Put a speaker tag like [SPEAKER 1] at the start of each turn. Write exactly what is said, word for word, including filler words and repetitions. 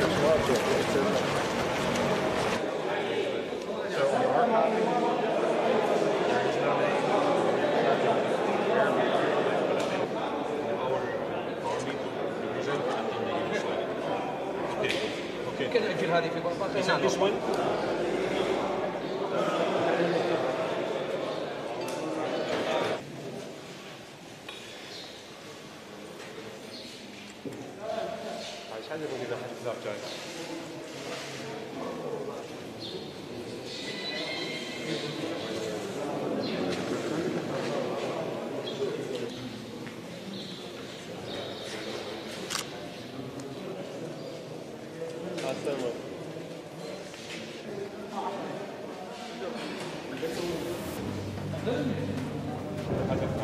[SPEAKER 1] So on our copy, there is no name, nothing. Okay.
[SPEAKER 2] ممكن نأجل هذه في غرفة.
[SPEAKER 1] Is that this one? عايز حاجة يقول إذا حد ذاك جاي. هذا